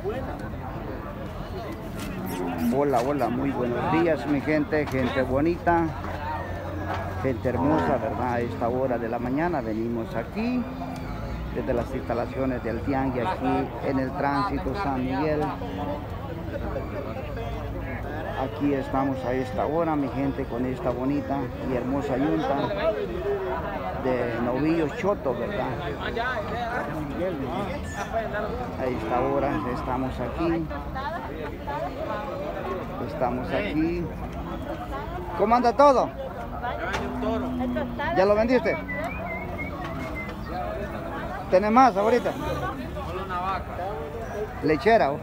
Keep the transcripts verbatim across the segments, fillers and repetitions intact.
Hola, hola, muy buenos días mi gente, gente bonita, gente hermosa, ¿verdad? A esta hora de la mañana venimos aquí desde las instalaciones del Tianguis aquí en el tránsito San Miguel. Aquí estamos a esta hora mi gente con esta bonita y hermosa yunta de novillos chotos, ¿verdad? A esta hora estamos aquí. Estamos aquí. ¿Cómo anda todo? ¿Ya lo vendiste? ¿Tenés más ahorita? Solo una vaca. ¿Lechera? ¿O?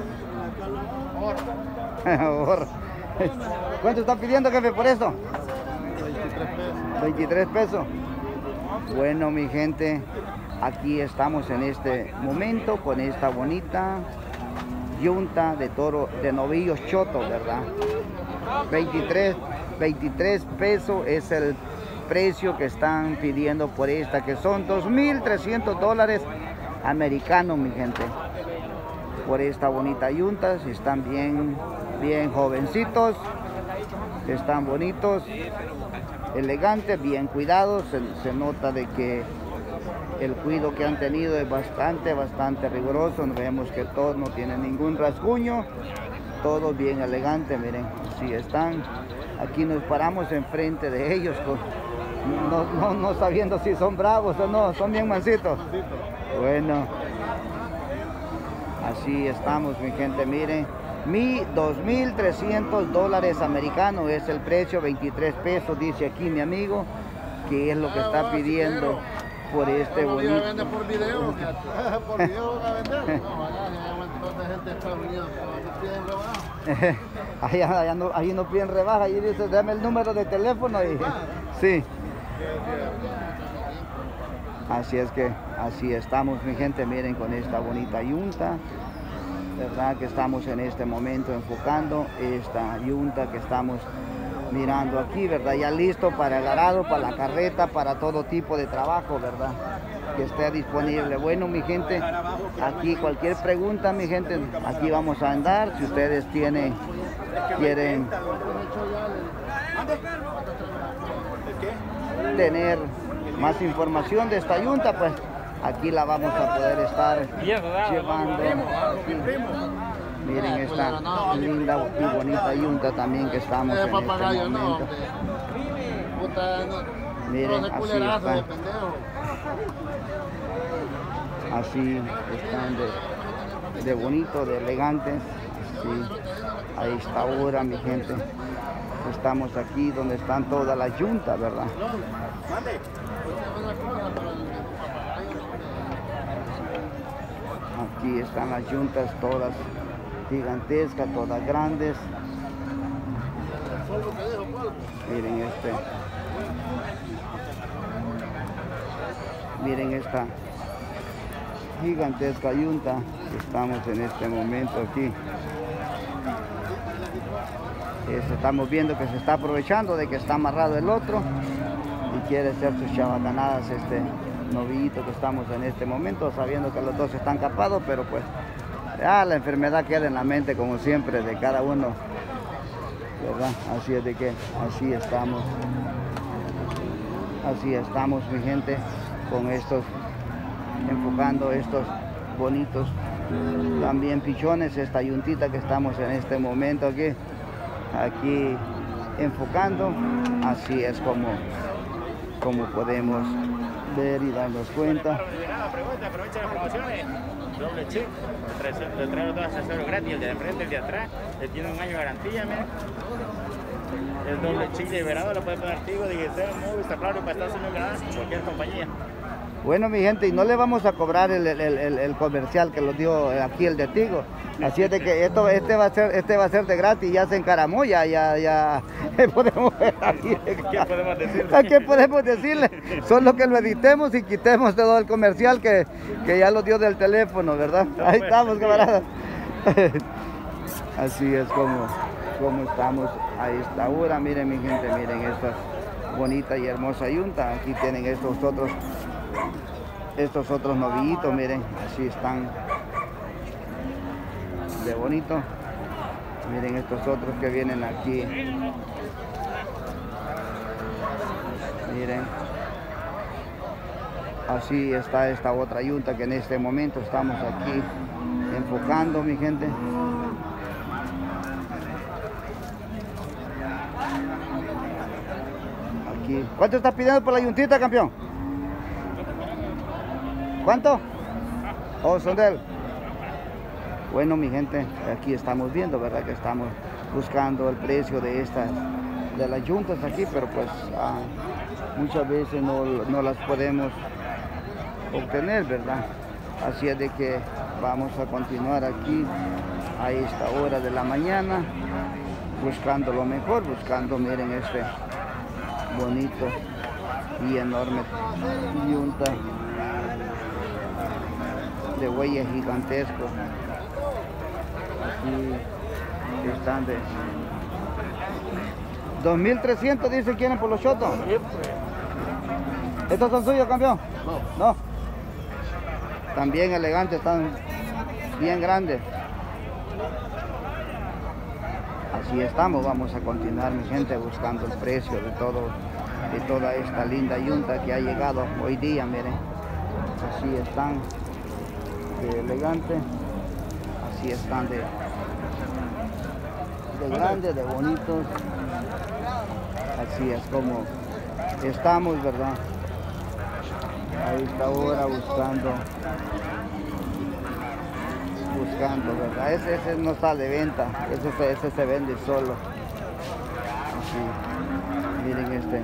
¿Cuánto está pidiendo, jefe, por esto? veintitrés pesos. Bueno, mi gente, aquí estamos en este momento con esta bonita yunta de toro de novillos chotos, ¿verdad? veintitrés, veintitrés pesos es el precio que están pidiendo por esta, que son dos mil trescientos dólares americanos, mi gente, por esta bonita yunta. Están bien, bien jovencitos, están bonitos, elegantes, bien cuidados. Se, se nota de que el cuidado que han tenido es bastante, bastante riguroso. Vemos que todos no tienen ningún rasguño, todos bien elegantes. Miren, si están, aquí nos paramos enfrente de ellos, con, no, no, no sabiendo si son bravos o no, son bien mansitos. Bueno, así estamos, mi gente, miren. Mi dos mil trescientos dólares americanos es el precio, veintitrés pesos, dice aquí mi amigo, que es lo que está pidiendo por este bonito. Vende por video, por video va a vender. Ahí, ahí, no, ahí no piden rebaja, ahí dice, dame el número de teléfono y sí. Así es que, así estamos mi gente, miren, con esta bonita yunta, ¿verdad? Que estamos en este momento enfocando esta yunta que estamos mirando aquí, ¿verdad? Ya listo para el arado, para la carreta, para todo tipo de trabajo, ¿verdad? Que esté disponible. Bueno, mi gente, aquí cualquier pregunta, mi gente, aquí vamos a andar. Si ustedes tienen, quieren tener más información de esta yunta, pues aquí la vamos a poder estar llevando. Miren esta linda y bonita yunta también que estamos en este momento. Miren, así están. Así están de, de bonito, de elegantes. Así, a esta hora, mi gente, estamos aquí donde están todas las yuntas, ¿verdad? Aquí están las yuntas todas gigantescas, todas grandes. Miren este. Miren esta gigantesca yunta que estamos en este momento aquí. Es, estamos viendo que se está aprovechando de que está amarrado el otro y quiere hacer sus chabacanadas este novillito que estamos en este momento, sabiendo que los dos están capados, pero pues ya la enfermedad queda en la mente como siempre de cada uno, ¿verdad? Así es de que así estamos, así estamos mi gente, con estos, enfocando estos bonitos también pichones, esta yuntita que estamos en este momento aquí, aquí enfocando. Así es como, como podemos ver y darnos cuenta. Aprovecha las promociones, doble chip, le traigo dos accesorios gratis, el de enfrente, el de atrás, le tiene un año de garantía, mira. El doble chip liberado lo puede poner Tigo, Digital, Movistar, Claro, para Estados Unidos, cualquier compañía. Bueno, mi gente, y no le vamos a cobrar el, el, el, el comercial que lo dio aquí el de Tigo. Así es de que esto, este va a ser, este va a ser de gratis, ya se encaramó, ya, ya, ya podemos ver aquí. ¿Qué podemos decirle? ¿Qué podemos decirle? Solo que lo editemos y quitemos todo el comercial que, que ya lo dio del teléfono, ¿verdad? Ahí estamos, camaradas. Así es como, como estamos a esta hora. Miren, mi gente, miren esta bonita y hermosa yunta. Aquí tienen estos otros, estos otros novillitos, miren, así están. de bonito. Miren estos otros que vienen aquí. Miren. Así está esta otra yunta que en este momento estamos aquí enfocando, mi gente. Aquí. ¿Cuánto estás pidiendo por la yuntita, campeón? ¿Cuánto? Oh, son de él. Bueno, mi gente, aquí estamos viendo, ¿verdad? Que estamos buscando el precio de estas, de las yuntas aquí, pero pues ah, muchas veces no, no las podemos obtener, ¿verdad? Así es de que vamos a continuar aquí a esta hora de la mañana buscando lo mejor, buscando, miren este bonito y enorme yunta de bueyes gigantescos. Aquí están de dos mil trescientos, dice, quieren por los chotos. ¿Estos son suyos, campeón? No. No. También elegantes, están bien grandes. Así estamos, vamos a continuar, mi gente, buscando el precio de todo, de toda esta linda yunta que ha llegado hoy día, miren. Así están de elegantes, así están de, de grandes, de bonitos. Así es como estamos, ¿verdad? A esta hora buscando, buscando, ¿verdad? Ese, ese no está de venta, ese, ese se vende solo. Así, miren este,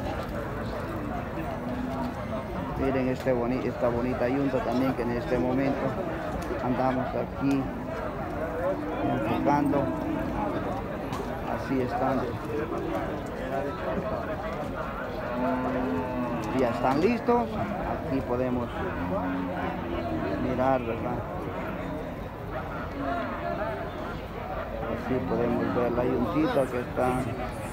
miren este boni, esta bonita yunta también que en este momento andamos aquí enfocando. Así están. Ya están listos. Aquí podemos mirar, ¿verdad? Así podemos ver la yuntita que están,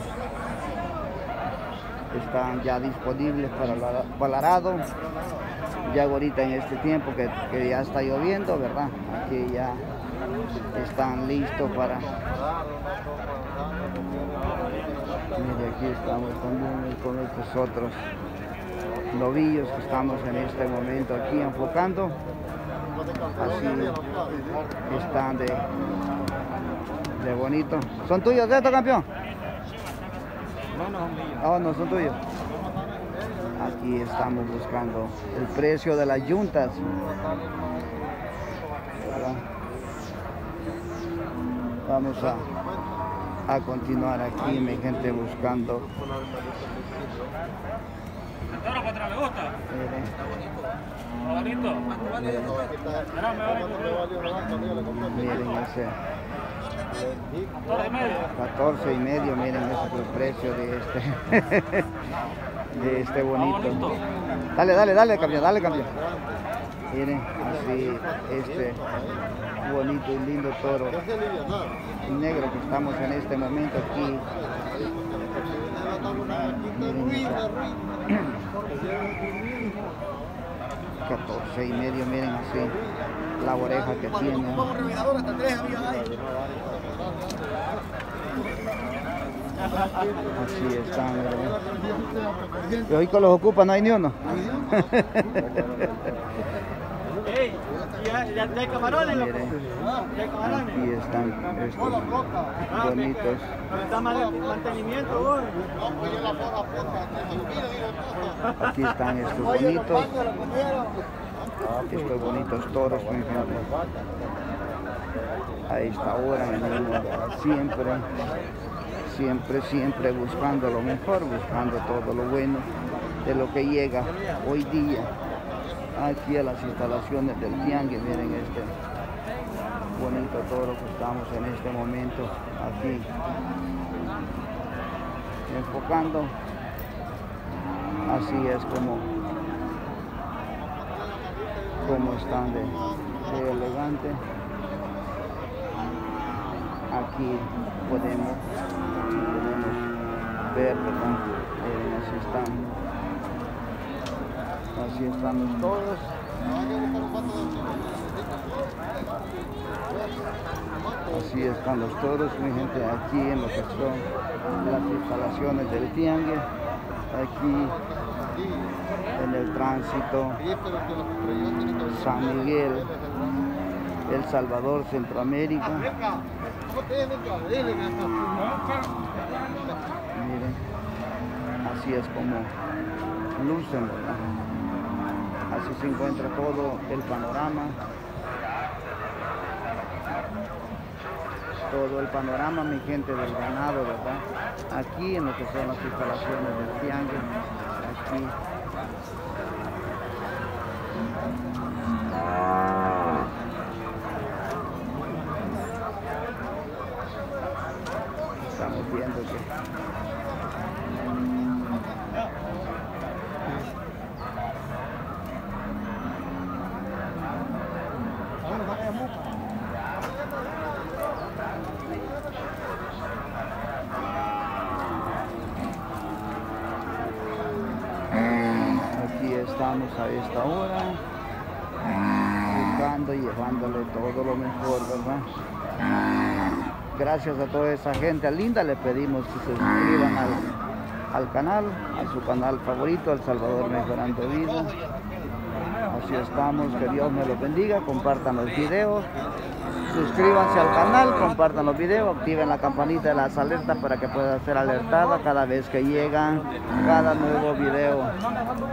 están ya disponibles para, la, para el arado. Ya ahorita en este tiempo que, que ya está lloviendo, ¿verdad? Aquí ya están listos para... Mire, aquí estamos también con estos otros novillos que estamos en este momento aquí enfocando. Así están de, de bonito. ¿Son tuyos estos, campeón? No, no son míos. Oh, no son tuyos. Aquí estamos buscando el precio de las yuntas, ¿verdad? Vamos a, a continuar aquí, mi gente, buscando. ¿Toro contra me gusta? ¿Bonito? Miren ese. ¿catorce y medio? catorce y medio, miren ese es el precio de este. De este bonito. Dale, dale, dale, campeón, dale, campeón. Miren, así, este bonito y lindo toro negro que estamos en este momento aquí. Miren, catorce y medio, miren así la oreja que tiene. Así están, ¿verdad? Y hoy que los ocupa no hay ni uno. Ey, ¿ya, ya, ya hay camarones, loco? ¿Ya hay camarones? Aquí están estos bonitos. Está mal el mantenimiento, vos. Aquí están estos bonitos. Estos bonitos toros, por ejemplo. A esta hora venimos siempre, siempre, siempre buscando lo mejor, buscando todo lo bueno de lo que llega hoy día aquí a las instalaciones del tianguis. Miren este bonito toro que estamos en este momento aquí enfocando. Así es como, como están de, de elegante. Aquí podemos, podemos ver, ¿verdad? Eh, así están, así estamos todos. Así están los toros, mi gente, aquí en lo que son las instalaciones del tianguis, aquí en el tránsito San Miguel, El Salvador, Centroamérica. Miren, así es como lucen, ¿verdad? Así se encuentra todo el panorama. Todo el panorama, mi gente, del ganado, ¿verdad? Aquí en lo que son las instalaciones del tianguis, aquí. Estamos viendo que aquí estamos a esta hora buscando y llevándole todo lo mejor, ¿verdad? Gracias a toda esa gente linda, le pedimos que se suscriban al, al canal, a su canal favorito, El Salvador Mejorando Vida. Así estamos, que Dios me los bendiga, compartan los videos, suscríbanse al canal, compartan los videos, activen la campanita de las alertas para que puedan ser alertadas cada vez que llega cada nuevo video.